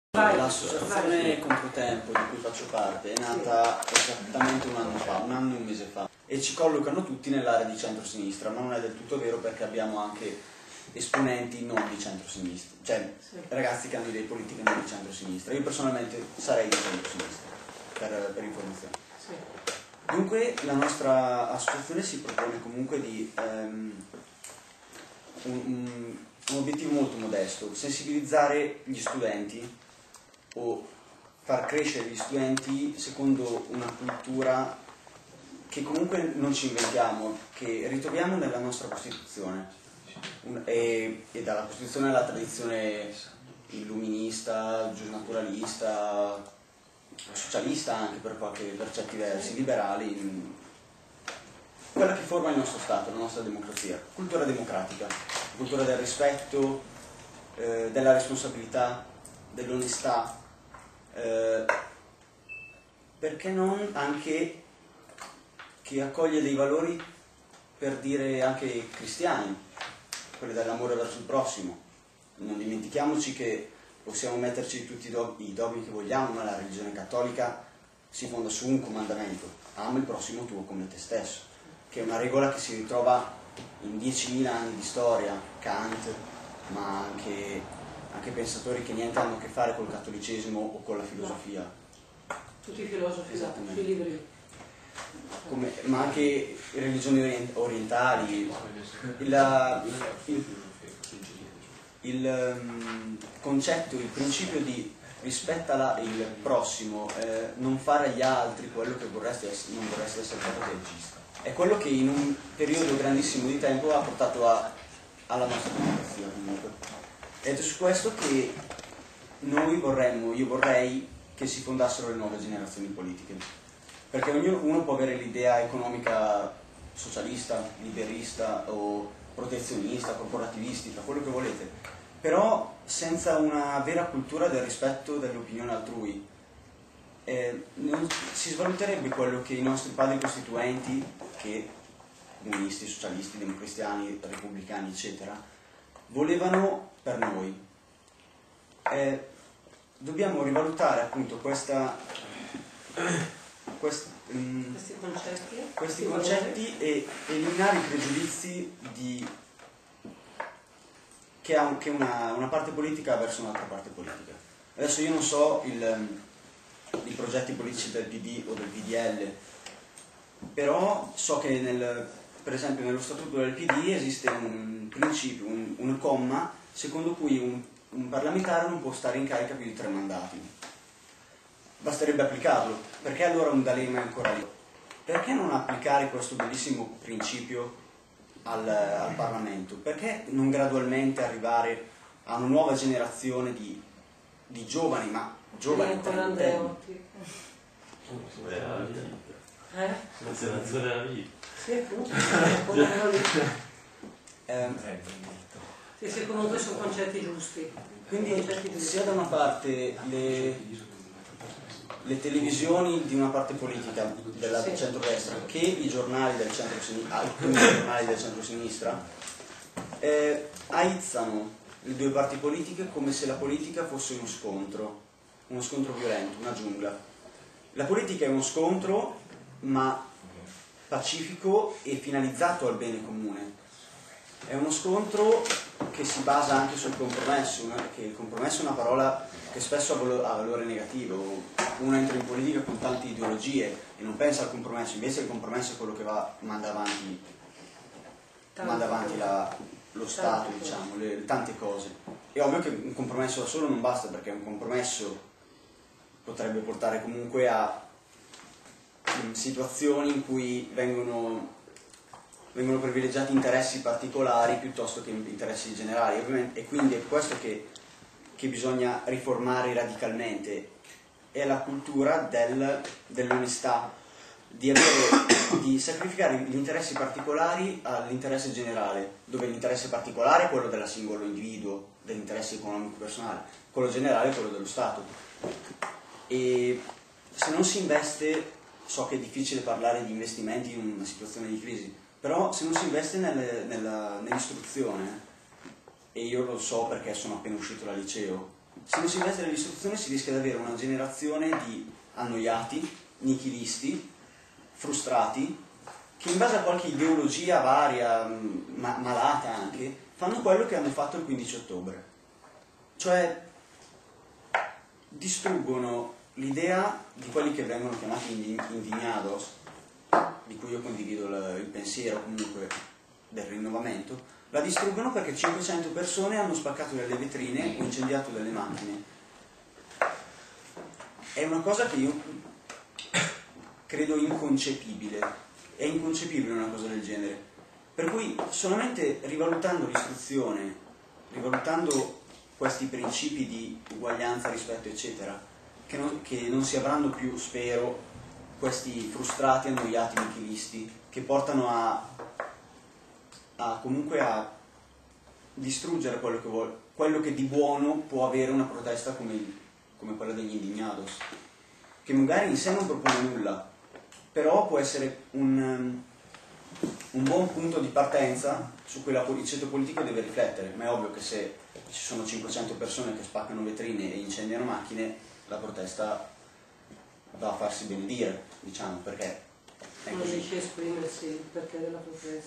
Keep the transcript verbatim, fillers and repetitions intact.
L'associazione Controtempo di cui faccio parte è nata esattamente un anno fa, un anno e un mese fa, e ci collocano tutti nell'area di centro-sinistra, ma non è del tutto vero perché abbiamo anche esponenti non di centro-sinistra, cioè sì. ragazzi che hanno idee politiche non di centro-sinistra. Io personalmente sarei di centro-sinistra, per, per informazione. Sì. Dunque la nostra associazione si propone comunque di um, un, un, un obiettivo molto modesto: sensibilizzare gli studenti o far crescere gli studenti secondo una cultura che comunque non ci inventiamo, che ritroviamo nella nostra Costituzione, un, e, e dalla Costituzione alla tradizione illuminista, giusnaturalista, socialista anche per, qualche, per certi versi, liberali, quella che forma il nostro Stato, la nostra democrazia, cultura democratica, cultura del rispetto, eh, della responsabilità, dell'onestà, eh, perché non anche che accoglie dei valori, per dire anche cristiani, quelli dell'amore verso il prossimo. Non dimentichiamoci che possiamo metterci tutti i, do i dogmi che vogliamo, ma la religione cattolica si fonda su un comandamento: ama il prossimo tuo come te stesso, che è una regola che si ritrova in diecimila anni di storia, Kant, ma anche, anche pensatori che niente hanno a che fare col cattolicesimo o con la filosofia. Tutti i filosofi, tutti i libri. Come, ma anche religioni orient orientali. Il, il, il um, concetto, il principio di rispetta la, il prossimo, eh, non fare agli altri quello che vorresti essere, non vorresti essere fatto te, è quello che in un periodo grandissimo di tempo ha portato a, alla nostra democrazia comunque. Ed è su questo che noi vorremmo, io vorrei che si fondassero le nuove generazioni politiche, perché ognuno uno può avere l'idea economica socialista, liberista o protezionista, corporativistica, quello che volete, però senza una vera cultura del rispetto dell'opinione altrui eh, non si svaluterebbe quello che i nostri padri costituenti, che comunisti, socialisti, democristiani, repubblicani, eccetera, volevano per noi. Eh, dobbiamo rivalutare appunto questa, quest, um, questi concetti, questi concetti e eliminare i pregiudizi di, che ha che una, una parte politica verso un'altra parte politica. Adesso io non so il, i progetti politici del P D o del P D L, però so che nel, per esempio nello statuto del P D esiste un principio, un, un comma secondo cui un, un parlamentare non può stare in carica più di tre mandati. Basterebbe applicarlo. Perché allora un D'Alema è ancora lì? Perché non applicare questo bellissimo principio al, al Parlamento? Perché non gradualmente arrivare a una nuova generazione di, di giovani, ma giovani Andreotti. Eh? Considerazione della vita. Sì, appunto. Sì, sì, comunque sono concetti giusti. Quindi concetti giusti. sia da una parte le, le televisioni di una parte politica della sì. centrodestra che i giornali del centro-sinistra, alcuni giornali del centro-sinistra, eh, aizzano le due parti politiche come se la politica fosse uno scontro, uno scontro violento, una giungla. La politica è uno scontro, ma pacifico e finalizzato al bene comune. È uno scontro che si basa anche sul compromesso, che il compromesso è una parola che spesso ha valore negativo. Uno entra in politica con tante ideologie e non pensa al compromesso, invece il compromesso è quello che va, manda avanti, manda avanti la, lo Stato, diciamo, le, tante cose. È ovvio che un compromesso da solo non basta, perché un compromesso potrebbe portare comunque a situazioni in cui vengono, vengono privilegiati interessi particolari piuttosto che interessi generali, ovviamente, e quindi è questo che, che bisogna riformare radicalmente, è la cultura del, dell'onestà, di, di sacrificare gli interessi particolari all'interesse generale, dove l'interesse particolare è quello del singolo individuo, dell'interesse economico personale, quello generale è quello dello Stato. E se non si investe, so che è difficile parlare di investimenti in una situazione di crisi, però se non si investe nelle, nella, nell'istruzione, e io lo so perché sono appena uscito dal liceo, se non si investe nell'istruzione si rischia di avere una generazione di annoiati, nichilisti, frustrati, che in base a qualche ideologia varia, ma malata anche, fanno quello che hanno fatto il quindici ottobre. Cioè distruggono l'idea di quelli che vengono chiamati indignados, di cui io condivido il pensiero comunque del rinnovamento, la distruggono perché cinquecento persone hanno spaccato delle vetrine o incendiato delle macchine. È una cosa che io credo inconcepibile. È inconcepibile una cosa del genere. Per cui solamente rivalutando l'istruzione, rivalutando questi principi di uguaglianza, rispetto, eccetera, che non, che non si avranno più, spero, questi frustrati, annoiati, nichilisti, che portano a, a comunque a distruggere quello che, vuole, quello che di buono può avere una protesta come, come quella degli indignados, che magari in sé non propone nulla, però può essere un, un buon punto di partenza su cui il ceto politico deve riflettere. Ma è ovvio che se ci sono cinquecento persone che spaccano vetrine e incendiano macchine, la protesta va a farsi benedire, diciamo, perché è Non così. riesce a esprimersi il perché della protesta.